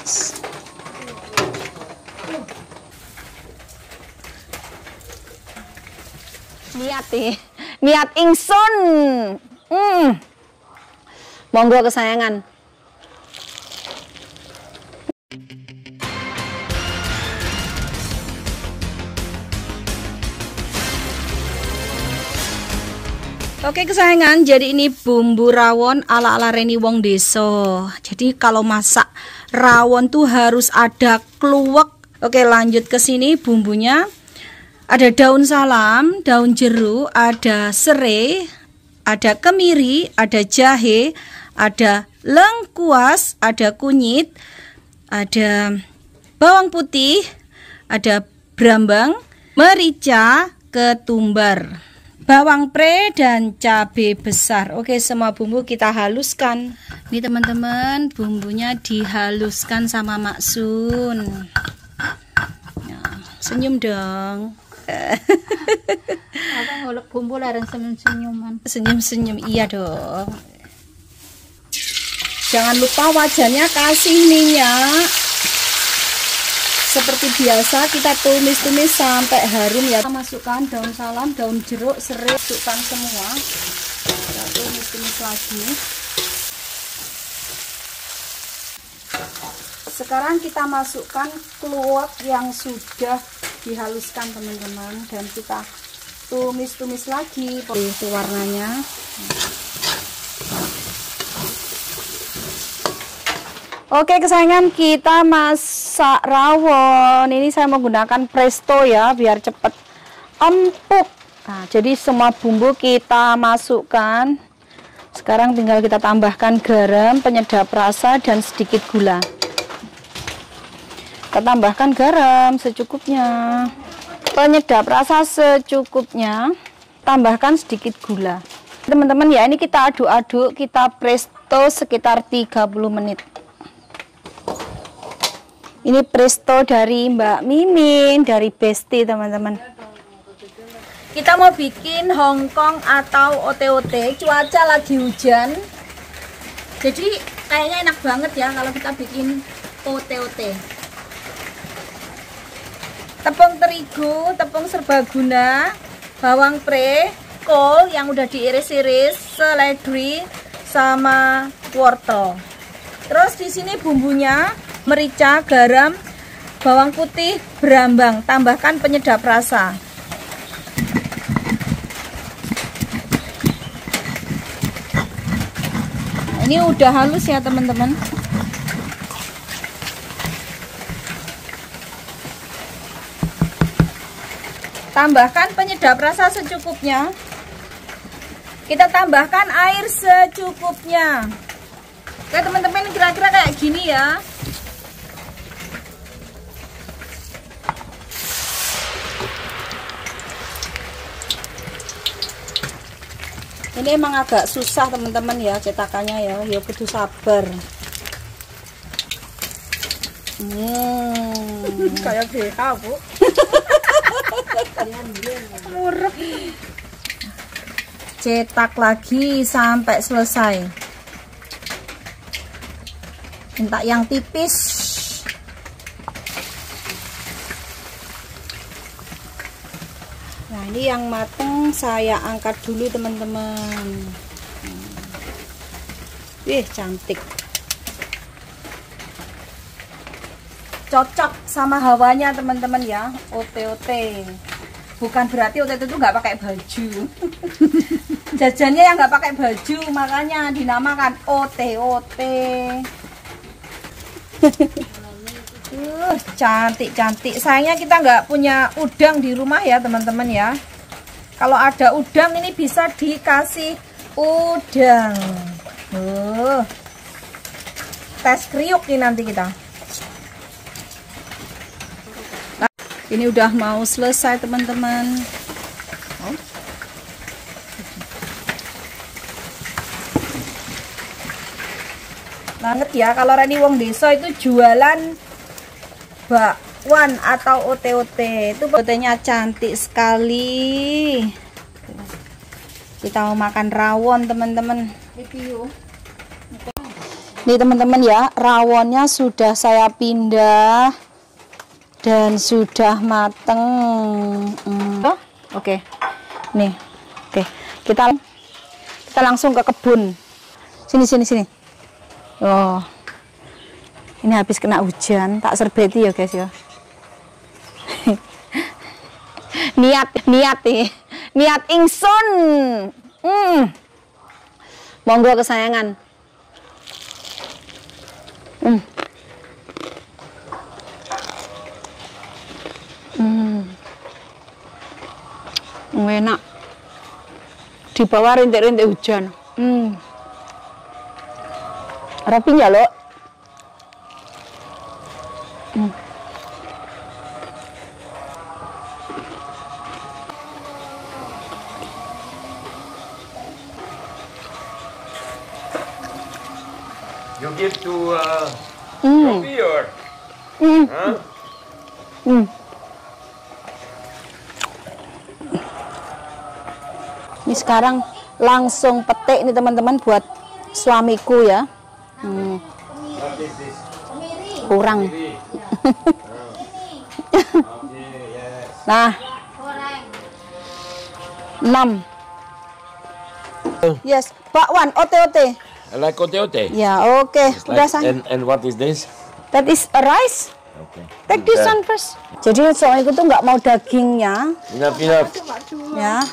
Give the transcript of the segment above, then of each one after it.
Niat ingsun. Monggo kesayangan. Oke kesayangan, jadi ini bumbu rawon ala-ala Reni wong deso. Jadi kalau masak rawon tuh harus ada kluwek. Oke, lanjut ke sini bumbunya. Ada daun salam, daun jeruk, ada serai, ada kemiri, ada jahe, ada lengkuas, ada kunyit, ada bawang putih, ada brambang, merica, ketumbar, bawang pre, dan cabai besar. Oke, semua bumbu kita haluskan. Ini teman-teman, bumbunya dihaluskan sama Mak Sun. Nah, senyum dong. Abang ngolek bumbu larang senyum-senyuman. Senyum-senyum, iya dong. Jangan lupa wajannya kasih minyak. Seperti biasa kita tumis-tumis sampai harum ya. Kita masukkan daun salam, daun jeruk, serai, masukkan semua. Kita tumis-tumis lagi. Sekarang kita masukkan kluwek yang sudah dihaluskan teman-teman, dan kita tumis-tumis lagi. Itu warnanya. Oke kesayangan, kita masak rawon. Ini saya menggunakan presto ya, biar cepat empuk. Nah, jadi semua bumbu kita masukkan. Sekarang tinggal kita tambahkan garam, penyedap rasa, dan sedikit gula. Kita tambahkan garam secukupnya, penyedap rasa secukupnya, tambahkan sedikit gula. Teman-teman ya, ini kita aduk-aduk, kita presto sekitar 30 menit. Ini presto dari Mbak Mimin, dari Besti teman-teman. Kita mau bikin hongkong atau ote-ote, cuaca lagi hujan. Jadi kayaknya enak banget ya kalau kita bikin ote-ote. Tepung terigu, tepung serbaguna, bawang pre, kol yang udah diiris-iris, seledri, sama wortel. Terus di sini bumbunya merica, garam, bawang putih, brambang, tambahkan penyedap rasa. Nah, ini udah halus ya teman-teman. Tambahkan penyedap rasa secukupnya. Kita tambahkan air secukupnya. Oke teman-teman, kira-kira kayak gini ya. Ini emang agak susah teman-teman ya cetakannya ya. Ya kudu sabar. Kayak BH, Bu. Murah. Cetak lagi sampai selesai. Minta yang tipis. Nah, ini yang mateng saya angkat dulu teman-teman. Wih, cantik. Cocok sama hawanya teman-teman ya, ote-ote. Bukan berarti ote-ote itu nggak pakai baju. Jajannya yang nggak pakai baju, makanya dinamakan ote-ote. Cantik-cantik. Sayangnya kita nggak punya udang di rumah ya teman-teman ya. Kalau ada udang ini bisa dikasih udang. Tes kriuk nih nanti kita. Ini udah mau selesai teman-teman. Banget ya, kalau Reni wong desa itu jualan bakwan atau ote-ote. Itu otenya cantik sekali. Kita mau makan rawon teman-teman. Nih teman-teman ya, rawonnya sudah saya pindah dan sudah mateng. Oke. Nih. Oke. Kita langsung ke kebun. Sini. Oh. Ini habis kena hujan, tak serbeti ya guys ya. niat nih. Niat ingsun. Monggo kesayangan. Enak. Di bawah rintik-rintik hujan. Rapi ya lo. You give to Sophie or? Huh? Ini sekarang langsung petik nih teman-teman buat suamiku ya. What is this? Kurang. Okay, yes. Nah, 6. Yes, bakwan, ote-ote. I like ote-ote. Ya, oke. It's Udah like, and what is this? That is a rice. Okay. Take this one first. Jadi suamiku tuh nggak mau dagingnya. Enough. Ya,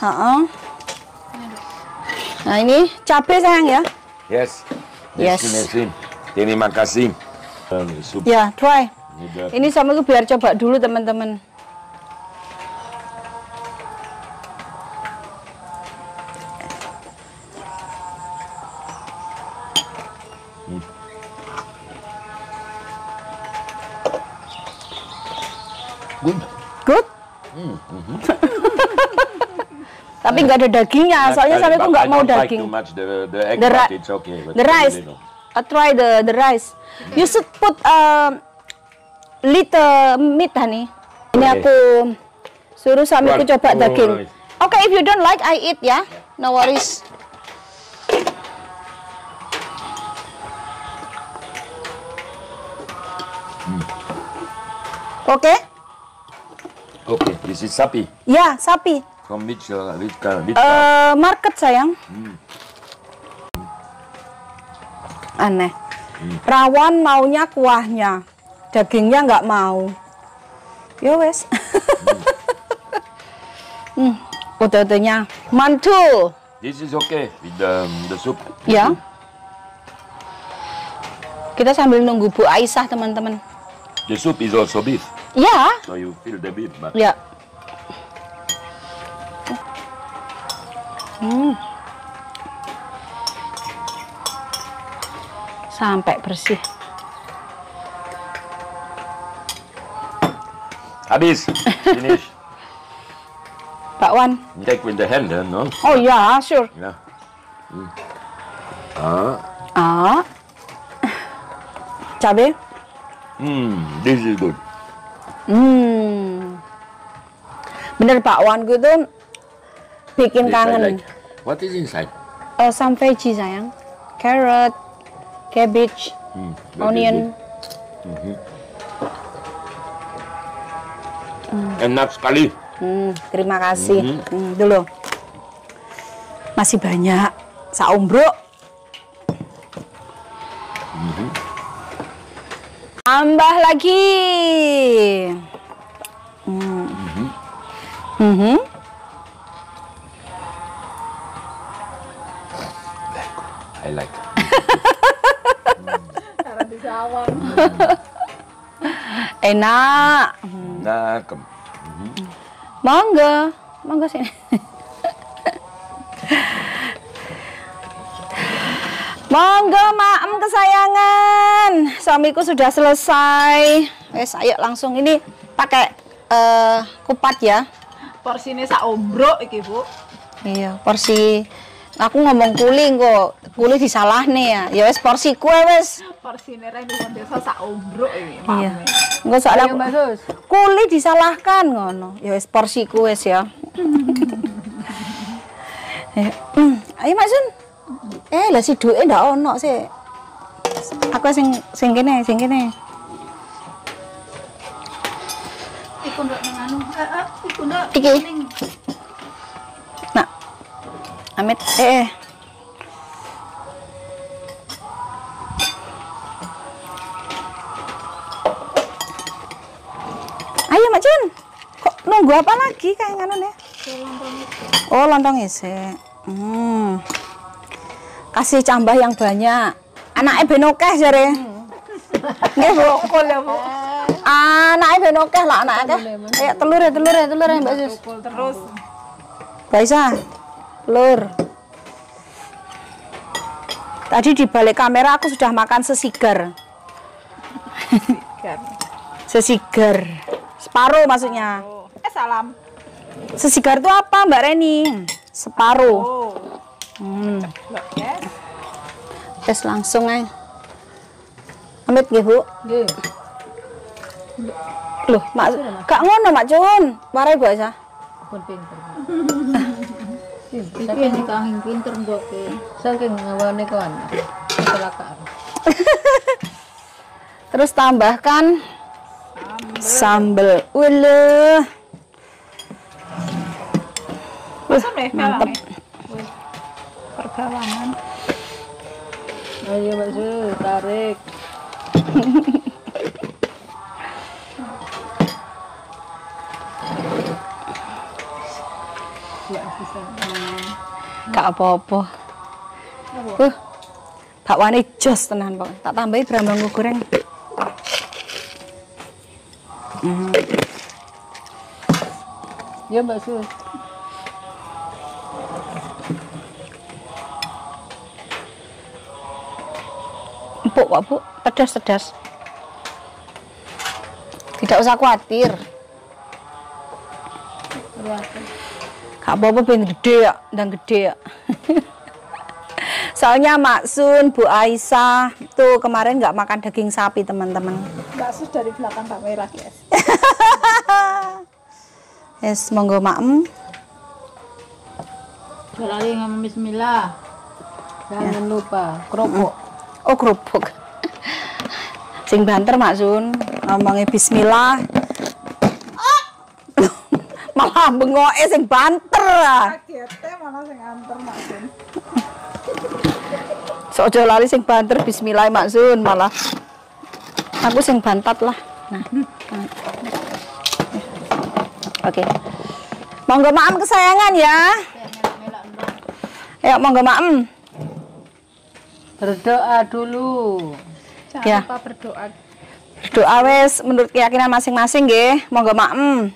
Nah ini cabai sayang ya. Yes. Yes. Terima kasih. Soup. Ya, try. Need, Ini suamiku biar coba dulu teman-teman. Good. Good? Tapi nggak ada dagingnya, soalnya suamiku nggak mau daging. Too much the egg, The but ri- it's okay. But The rice. Try the rice. You should put little meat, honey. Ini Okay. aku suruh suamiku Right. coba daging. Alright. Okay, if you don't like, I eat ya. No worries. Oke? Okay, this is sapi. Ya, sapi. From which Market sayang. Aneh. Rawon maunya kuahnya, dagingnya nggak mau. Yo wes. Ote-otenya mantul. This is okay with the soup. Ya. Kita sambil nunggu Bu Aisyah teman-teman. The soup is also beef, Ya. so you feel the beef, but Ya. Sampai bersih. habis. Finish. Bakwan. Take with the hand, no? Oh ya, sure. Yeah. Cabe. This is good. Bener bakwanku itu bikin This I kangen. like. What is inside? Some veggie sayang. Carrot, cabbage, Very onion. good. Enak sekali. Terima kasih. Dulu. Masih banyak. Saumbruk. Tambah lagi. I like. Enak. Nah, Mangga. Mangga sini. Monggo maem kesayangan. Suamiku sudah selesai. Wes ayo langsung ini pakai kupat ya. Porsinya sak ombrok iki, Bu. Iya, porsi. Aku ngomong kuli kok. Kuli disalah nih ya. Ya wes porsi kue wes. Porsinya Reni Wondesa sak ombrok iki. Iya. Enggak soalnya Ayo, Mbak Sus. kuli disalahkan ngono. Ya wes porsi kue wes ya. Ayo, ayo Mak Sun. Lah si duke ndak ono sih. Aku sing kene. Iku nduk nang anu. Iku nduk. Iki. Nak. Amit Ayo Mak Jun. Kok nunggu apa lagi kayak ngono nih? Oh, lontong isik. Kasih cambah yang banyak. Anaknya ben akeh jare. Nggih, Bu. Kol ya, Bu. Anaknya ben akeh lah anaknya. Ayo telur ya Mbak Sus. Terus Mbak Isa. Telur. Tadi di balik kamera aku sudah makan sesigar. kan. Sesigar. Separuh maksudnya. Oh. Salam. Sesigar itu apa Mbak Reni? Separuh. Oh. Loh, yes. Tes langsung aja. Amit nggih, Bu. Nggih. Loh, gak ngono Mak Jun. Warai Bu Aisyah. Pun pinter. Iki nek angin pinter mbok ki. Saking ngawane kon. Kecelakaan. Terus tambahkan sambel. Wih. Masuk deh, Mantep. Pergawangan. Ayo Mbak Su, tarik. Gak apa-apa. Bakwane jos tenan kok. Tak tambahi brambang goreng. Ya Mbak Su. Empuk kok, Bu. Pedas. Tidak usah khawatir. Gak apa-apa ben gede ya, ndang gede ya. Soalnya Mak Sun, Bu Aisyah tuh kemarin nggak makan daging sapi teman-teman. Bakso dari belakang kamera, guys. Yes, monggo Maem. Lali ngomong bismillah. Jangan lupa kerupuk. Oh kerupuk. Sing banter Mak Sun, ngomongnya bismillah. Malah bengoke sing banter. Kagetnya malah sing anter maksud. Sok aja lali sing banter bismillah Mak Sun malah. Aku sing bantat lah. Nah. Oke. Monggo Maem kesayangan ya. Ayo monggo Maem. Berdoa dulu. Jangan Ya. lupa berdoa. Doa wes menurut keyakinan masing-masing nggih. Monggo Maem.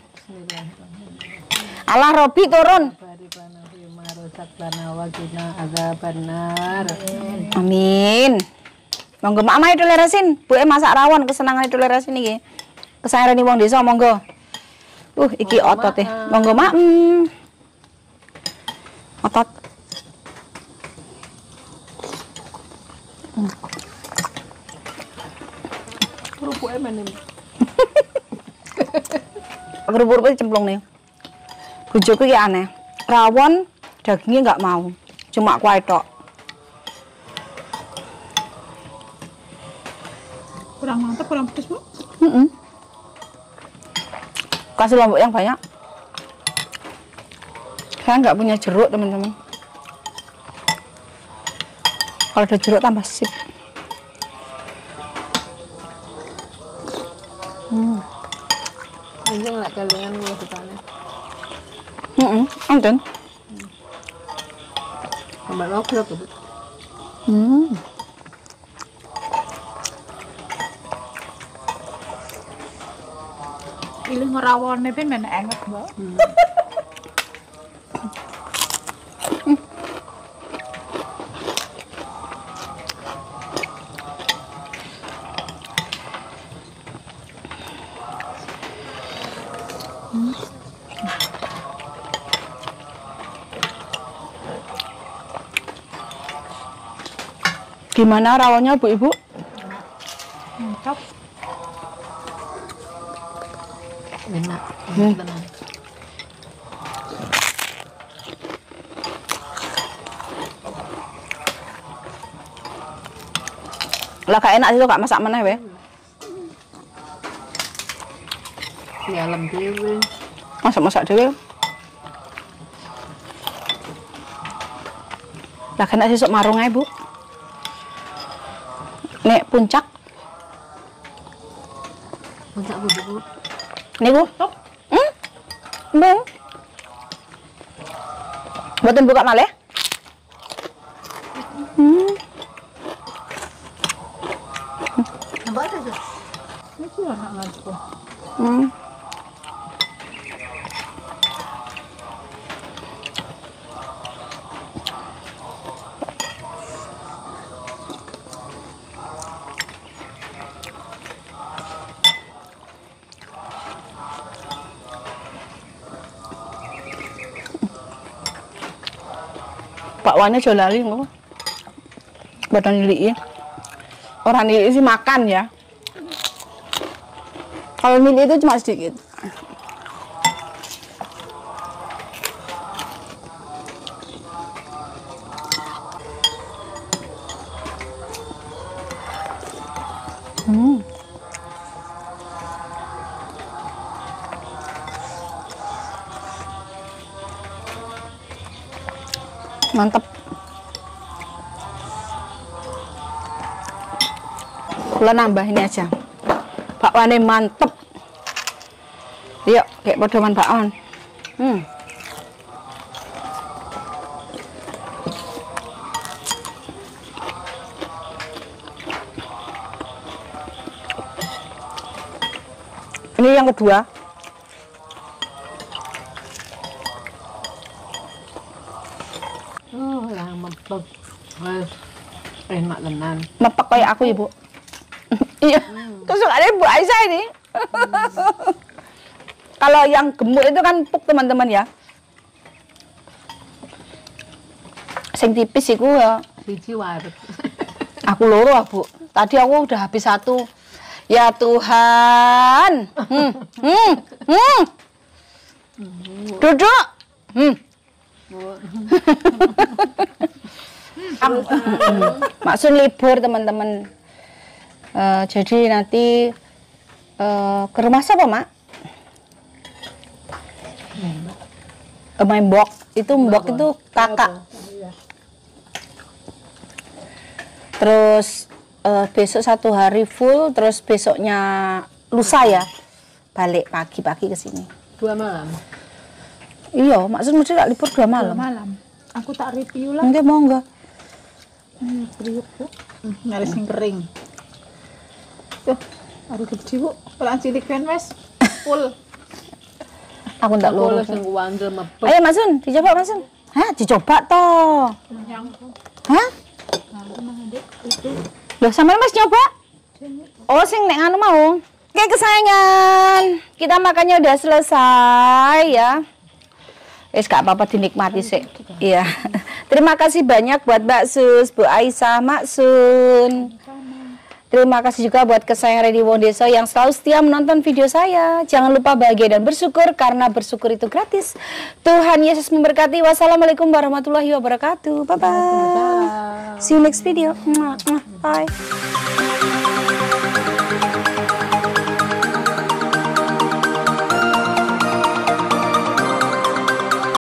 Allah Robi turun. Baribana fima rozaklana wa qina adzabannar. Amin. Monggo Maem ayo dolerasin. Bu masak rawon kesenangan dolerasin iki. Kesayangan wong desa monggo. Iki otot e. Monggo Maem. Otot. Kerupuknya mana? Kerupuk cemplung nih. Bojoku iki aneh. Rawon dagingnya nggak mau. Cuma kuah tok. Kurang mantap, kurang pedes, Bu. Kasih lombok yang banyak. Saya nggak punya jeruk teman-teman. Kalau ada jeruk tambah sip. Ini nggak kalengan lu depannya. Anten. Tambah lokrok tuh. Pilih ngerawone ben men enak, Bu. Gimana rawonnya Bu Ibu? Mantap. Enak. Tenang. Lah gak enak itu gak masak meneh we. Di alam dewe. Masak-masak dhewe. Lah kena sesuk marung ae, Bu. Nek puncak. Puncak Bu. Niku. Mbak. Mboten buka malih? Nambah ada tuh. Ini sih anak ngaku. Pak Wane aja lali ngono. Badan niliki. Orang niliki sih makan ya. Kalau niliki itu cuma sedikit. Mantap. Kula nambah ini aja. Bakwane mantep. Yuk, kayak podoman bakwan. Ini yang kedua. Oh, lah mempek. Wes enak tenan. Mepek kayak aku ya, Bu. Iya, kesukaannya Bu Aisyah ini. Kalau yang gemuk itu kan empuk teman-teman ya. Sing tipis iku ya. Siji wae. Aku loro, Bu. Tadi aku udah habis satu. Ya Tuhan. Duduk. Maksud libur teman-teman. Jadi nanti ke rumah siapa, Mak? Main Mbok. Itu Mbok itu kakak. Terus besok 1 hari full, terus besoknya lusa ya balik pagi-pagi ke sini. 2 malam. Iya, maksudnya tak libur 2 malam. 2 malam. Aku tak review lah. Enggak mau enggak. Priuk, Bu. Nyaris yang kering. Tuh, aduh gede, Bu. Pelan cilik kan, Mas. Full. Aku ndak Aku loro. langsung wandel mepek. Ayo Mas Sun, dicoba Mas Sun. Hah, dicoba toh. Yang Hah? itu Loh, sampean Mas nyoba? Oh, sing nek anu mau. Oke, kesayangan. Kita makannya udah selesai ya. Gak apa-apa dinikmati sih. Iya. Terima kasih banyak buat Mbak Sus, Bu Aisyah, Mak Sun. Terima kasih juga buat kesayangan Reni Wondeso yang selalu setia menonton video saya. Jangan lupa bahagia dan bersyukur karena bersyukur itu gratis. Tuhan Yesus memberkati. Wassalamualaikum warahmatullahi wabarakatuh. Bye bye. See you next video. Bye.